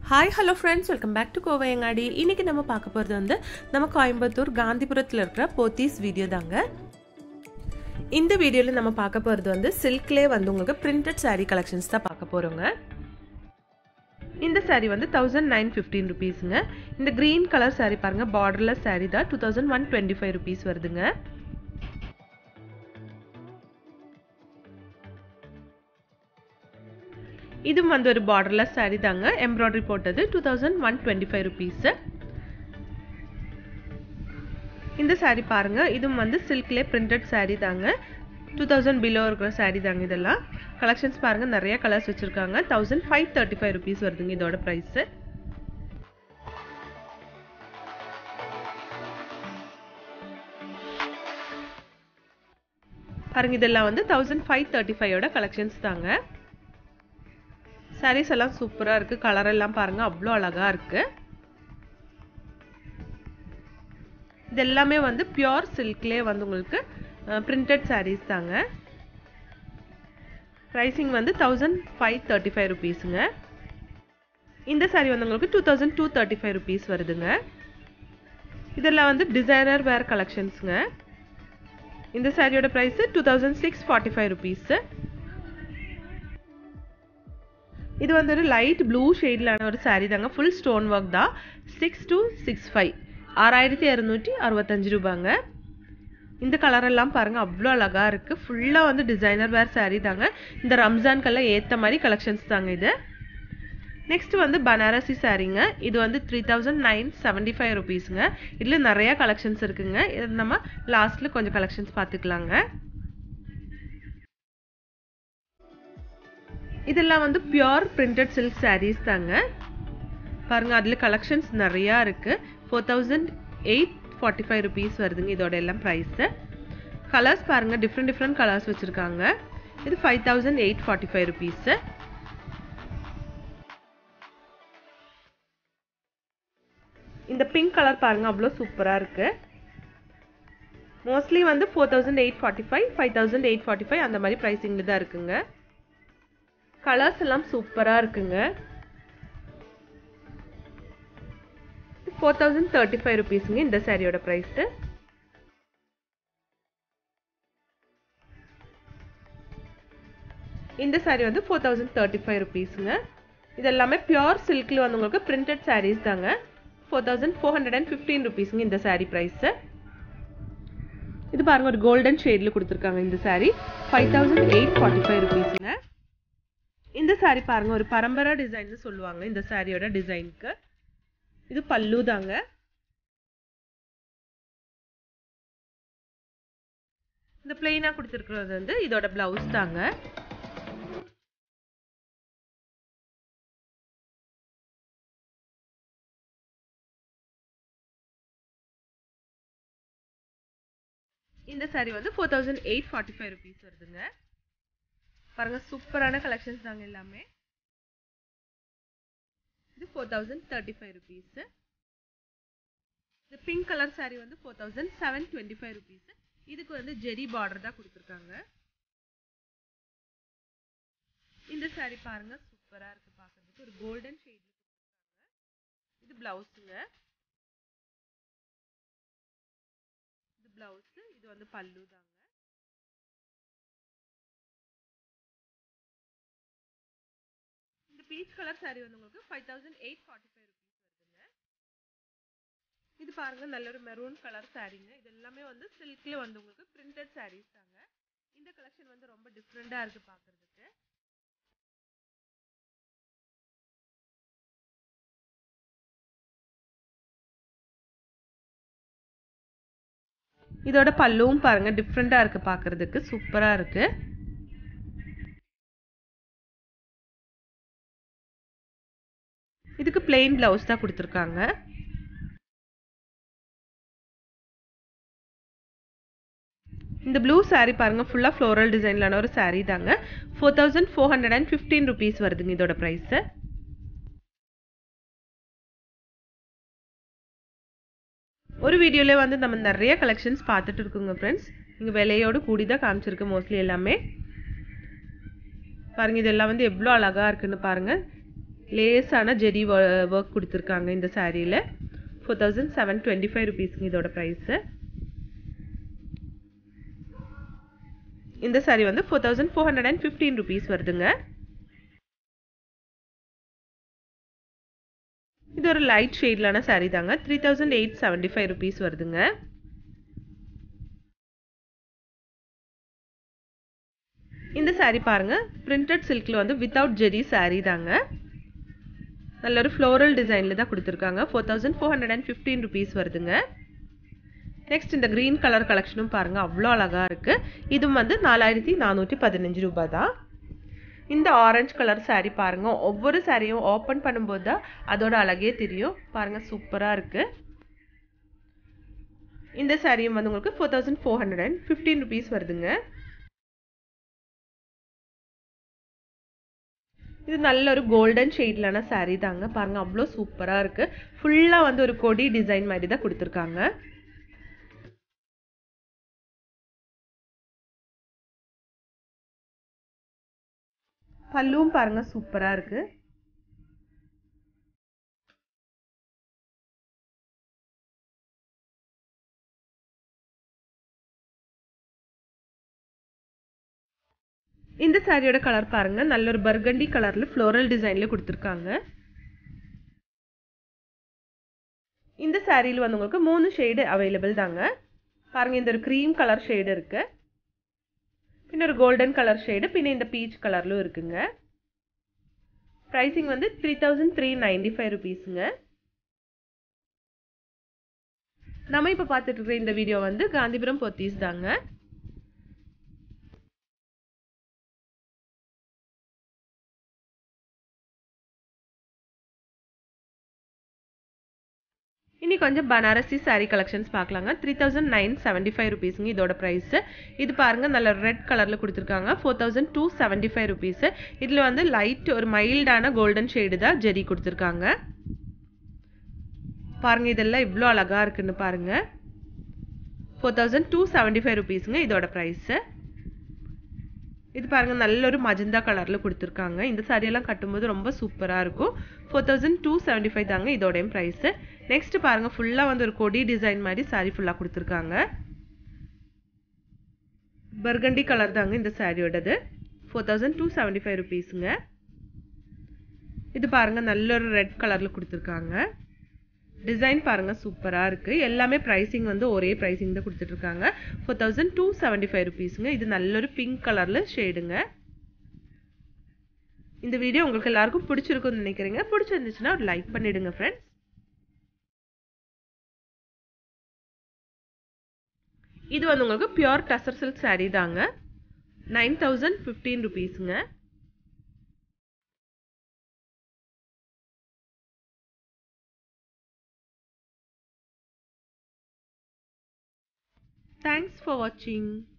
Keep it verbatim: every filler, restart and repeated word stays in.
Hi, hello friends, welcome back to Coimbatore. இன்னைக்கு நம்ம பார்க்க போறது வந்து நம்ம கோயம்புத்தூர் காந்திபுரத்துல இருக்கிற போத்தீஸ் வீடியோ தாங்க. இந்த வீடியோல நம்ம பார்க்க போறது வந்து silkலே வந்து உங்களுக்கு printed saree collections தான் பார்க்க போறோங்க. இந்த saree வந்து nineteen fifteen rupeesங்க. இந்த green color saree பாருங்க borderless saree தான் twenty-one twenty-five rupees வருதுங்க. இது வந்து ஒரு borderless saree தாங்க embroidery போட்டது twenty-one twenty-five rupees. இந்த saree பாருங்க இது வந்து silkலே printed saree தாங்க two thousand below இருக்கிற saree தாங்க இதெல்லாம் collections பாருங்க நிறைய கலர்ஸ் வச்சிருக்காங்க fifteen thirty-five rupees வருதுங்க இதோட பிரைஸ். பாருங்க இதெல்லாம் வந்து fifteen thirty-five ஓட collections தாங்க. sarees எல்லாம் சூப்பரா இருக்கு கலர் எல்லாம் பாருங்க அவ்ளோ அழகா இருக்கு. இது எல்லாமே வந்து pure silkலே வந்து உங்களுக்கு printed sarees தாங்க. pricing வந்து fifteen thirty-five rupeesங்க. இந்த saree வந்து உங்களுக்கு twenty-two thirty-five rupees வருதுங்க. இதெல்லாம் வந்து designer wear collectionsங்க. இந்த சாரியோட பிரைஸ் sixteen forty-five rupees. இது வந்து ஒரு லைட் ப்ளூ ஷேட்லான ஒரு saree தாங்க full stone work தான் six two six five six two six five ரூபாங்க. இந்த கலர் எல்லாம் பாருங்க அவ்ளோ அழகா இருக்கு ஃபுல்லா வந்து டிசைனர் வேர் saree தாங்க. இந்த ரம்ஜான்க்கெல்லாம் ஏத்த மாதிரி கலெக்ஷன்ஸ் தாங்க இது. நெக்ஸ்ட் வந்து பனாரசி சாரீங்க இது வந்து thirty-nine seventy-five rupeesங்க. இதுல நிறைய கலெக்ஷன்ஸ் இருக்குங்க. இது நம்ம லாஸ்ட்ல கொஞ்சம் கலெக்ஷன்ஸ் பாத்துக்கலாங்க. இதெல்லாம் வந்து pure printed silk sarees தாங்க. பாருங்க அதுல கலெக்ஷன்ஸ் நிறைய இருக்கு four thousand eight forty-five rupees வருதுங்க இதோட எல்லாம் பிரைஸ். கலர்ஸ் பாருங்க டிஃபரண்ட் டிஃபரண்ட் கலர்ஸ் வச்சிருக்காங்க. இது five thousand eight forty-five rupees. இந்த பிங்க் கலர் பாருங்க அவ்ளோ சூப்பரா இருக்கு. மோஸ்ட்லி வந்து four thousand eight forty-five five thousand eight forty-five அந்த மாதிரி பிரைசிங்ல தான் இருக்குங்க. கலர்ஸ் எல்லாம் சூப்பரா இருக்குங்க. four thousand thirty-five rupeesங்க இந்த சாரியோட பிரைஸ். இந்த சாரி வந்து four thousand thirty-five rupeesங்க. இது எல்லாமே pure silkல வந்து உங்களுக்கு printed sarees தாங்க. four thousand four hundred fifteen rupeesங்க இந்த சாரி பிரைஸ். இது பாருங்க ஒரு golden shadeல கொடுத்திருக்காங்க இந்த sari five thousand eight forty-five rupeesங்க. இந்த saree பாருங்க ஒரு பரம்பரை டிசைன்னு சொல்லுவாங்க இந்த சாரியோட டிசைனுக்கு. இது பல்லு தாங்க. இந்த பிளைனா கொடுத்திருக்கிறது வந்து இதோட பிளவுஸ் தாங்க. இந்த saree வந்து four thousand eight forty-five rupees வருதுங்க. பாருங்க சூப்பரான கலெக்ஷன்ஸ் தாங்க எல்லாமே. இது four thousand thirty-five rupees. இந்த பிங்க் கலர் saree வந்து four thousand seven twenty-five rupees. இதுக்கு வந்து ஜெரி border தான் கொடுத்திருக்காங்க. இந்த saree பாருங்க சூப்பரா இருக்கு பார்க்கிறதுக்கு ஒரு golden shade கொடுத்திருக்காங்க. இது பிளவுஸ்ங்க. இது பிளவுஸ் இது வந்து பல்லு தாங்க. பீச் கலர் saree வந்து உங்களுக்கு five thousand eight forty-five rupees வருதுங்க. இது பாருங்க நல்ல ஒரு மெரூன் கலர் சாரீங்க. இது எல்லாமே வந்து silkல வந்து உங்களுக்கு printed sarees தாங்க. இந்த கலெக்ஷன் வந்து ரொம்ப டிஃபரண்டா இருக்கு பார்க்கிறதுக்கு. இதோட பல்லுவும் பாருங்க டிஃபரண்டா இருக்கு பார்க்கிறதுக்கு சூப்பரா இருக்கு. இதுக்கு plain blouse தான் கொடுத்திருக்காங்க. இந்த ப்ளூ saree பாருங்க ஃபுல்லா floral designலான ஒரு saree தாங்க. four thousand four hundred fifteen rupees வருதுங்க இதோட பிரைஸ். ஒரு வீடியோல வந்து நம்ம நிறைய கலெக்ஷன்ஸ் பார்த்துட்டு இருக்கோங்க फ्रेंड्स. இங்க விலையோட கூடி தான் காமிச்சிருக்கு மோஸ்ட்லி எல்லாமே. பாருங்க இதெல்லாம் வந்து எவ்வளவு அழகா இருக்குன்னு பாருங்க. லேஸான ஜெரி ஒர்க் கொடுத்துருக்காங்க இந்த சாரியில். Four thousand seven twenty five ருபீஸ்ங்க இதோட ப்ரைஸு. இந்த சாரி வந்து four thousand four hundred and fifteen rupees வருதுங்க. இது ஒரு லைட் ஷேட்லான சாரி தாங்க. Three thousand eight seventy five rupees வருதுங்க. இந்த சாரி பாருங்க, பிரிண்டட் சில்க்ல வந்து வித்தவுட் ஜெரி சாரி தாங்க. நல்ல ஒரு ஃப்ளோரல் டிசைன்ல தான் கொடுத்துருக்காங்க. Four thousand four hundred and fifteen rupees வருதுங்க. நெக்ஸ்ட் இந்த கிரீன் கலர் கலெக்ஷனும் பாருங்க, அவ்வளோ அழகா இருக்கு. இதுவும் வந்து நாலாயிரத்தி நானூற்றி பதினஞ்சு ரூபாய் தான். இந்த ஆரஞ்சு கலர் சாரி பாருங்க, ஒவ்வொரு சாரியும் ஓப்பன் பண்ணும்போது தான் அதோட அழகே தெரியும். பாருங்க சூப்பரா இருக்கு. இந்த சாரியும் வந்து உங்களுக்கு four thousand four hundred and fifteen rupees வருதுங்க. இது நல்ல ஒரு கோல்டன் ஷேட்லான சாரி தாங்க. பாருங்க அவ்வளோ சூப்பரா இருக்கு. ஃபுல்லா வந்து ஒரு கொடி டிசைன் மாதிரி தான் கொடுத்துருக்காங்க. பல்லுவும் பாருங்க சூப்பரா இருக்கு. இந்த சாரியோட கலர் பாருங்க, நல்ல ஒரு பர்கண்டி கலர்ல ஃப்ளோரல் டிசைன்ல கொடுத்துருக்காங்க. இந்த சாரியில் வந்து உங்களுக்கு மூணு ஷேடு அவைலபிள் தாங்க. பாருங்க, இந்த ஒரு க்ரீம் கலர் ஷேடு இருக்கு, பின்ன ஒரு கோல்டன் கலர் ஷேடு, பின்ன இந்த பீச் கலர்லும் இருக்குங்க. பிரைசிங் வந்து three thousand three ninety five ருபீஸுங்க. நம்ம இப்போ பார்த்துட்டு இருக்கிற இந்த வீடியோ வந்து காந்திபுரம் பொத்தீஸ் தாங்க. இனி கொஞ்சம் பனாரசி சாரி கலெக்ஷன்ஸ் பார்க்கலாங்க. Three thousand nine seventy five ருபீஸுங்க இதோட ப்ரைஸ். இது பாருங்க, நல்ல ரெட் கலரில் கொடுத்துருக்காங்க. Four thousand two seventy five rupees. இதில் வந்து லைட் ஒரு மைல்டான கோல்டன் ஷேடு தான் ஜெரி கொடுத்துருக்காங்க. பாருங்க, இதெல்லாம் இவ்வளோ அழகா இருக்குன்னு பாருங்க. Four thousand two seventy five ருபீஸுங்க இதோட ப்ரைஸ். இது பாருங்க, நல்ல ஒரு மஜந்தா கலரில் கொடுத்துருக்காங்க. இந்த சாரியெல்லாம் கட்டும்போது ரொம்ப சூப்பராக இருக்கும். Four thousand two seventy five தாங்க இதோடையும் ப்ரைஸு. நெக்ஸ்ட் பாருங்க, ஃபுல்லாக வந்து ஒரு கொடி டிசைன் மாதிரி சாரி ஃபுல்லாக கொடுத்துருக்காங்க. பர்கண்டி கலர் தாங்க இந்த சாரியோடது. Four thousand two seventy five ருபீஸுங்க. இது பாருங்க, நல்ல ஒரு ரெட் கலரில் கொடுத்துருக்காங்க. டிசைன் பாருங்க சூப்பராக இருக்கு. எல்லாமே ப்ரைசிங் வந்து ஒரே ப்ரைசிங் தான் கொடுத்துட்டு இருக்காங்க. Four thousand two seventy five ருபீஸுங்க. இது நல்ல ஒரு பிங்க் கலர்ல ஷேடுங்க. இந்த வீடியோ உங்களுக்கு எல்லாருக்கும் பிடிச்சிருக்கும்னு நினைக்கிறீங்க. பிடிச்சிருந்துச்சுன்னா ஒரு லைக் பண்ணிடுங்க ஃப்ரெண்ட்ஸ். இது வந்து உங்களுக்கு பியூர் டசர் சில்க் சாரீ தாங்க. நைன் தௌசண்ட் ஃபிஃப்டீன் ருபீஸுங்க. Thanks for watching.